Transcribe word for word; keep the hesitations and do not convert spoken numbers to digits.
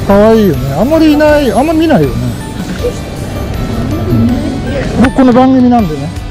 可愛いよね。あんまりいない、あんまり見ないよね。僕この番組なんでね。